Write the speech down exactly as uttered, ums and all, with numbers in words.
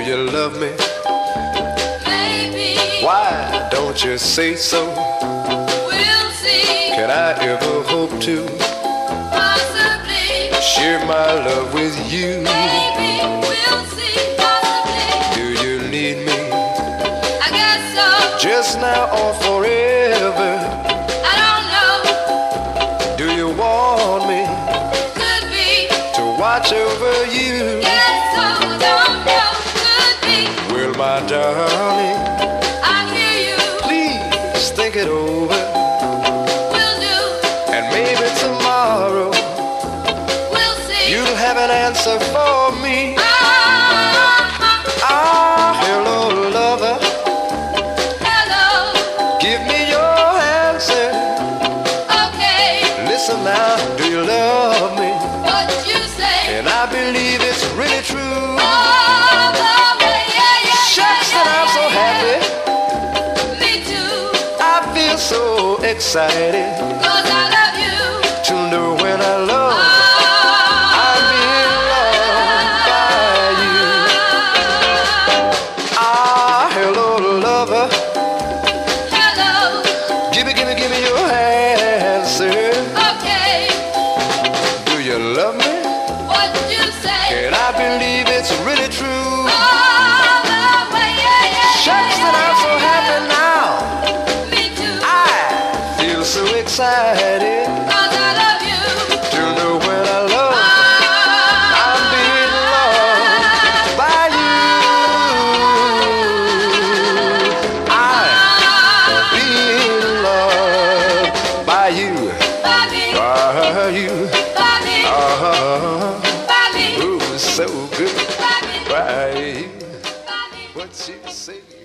you love me? Maybe. Why don't you say so? We'll see. Can I ever hope to Possibly. share my love with you? Maybe. We'll see. Possibly. Do you need me I guess so. just now or forever? I don't know. Do you want me Could be. to watch over you? Guess so. Don't know. Could be. Well, my darling, I hear you. please think it over, Will do. and maybe tomorrow We'll see. you'll have an answer for me. Ah, Ah, hello, lover, hello. give me your answer. Okay. Listen now, do you love me? What you say? And I believe it's really true. All the way. Yeah, yeah, Shucks, yeah, that I'm so yeah, happy. yeah. Me too. I feel so excited 'Cause I love you. to know when I love. Ah, I'm being loved by you. Ah, hello, lover. hello. Give me, give me, give me your answer. Okay. Do you love me? What you say? And I believe it's really true. All the way. Yeah, yeah, Shucks, yeah, that I'm so yeah, happy now. yeah. Me too. I feel so excited 'Cause I love you. to know when I love. Ah, I'm being loved by you. I'm being loved by you. by me, By you. by me, Uh-huh. by me, Ooh, so good by me, by you. by me. What you say?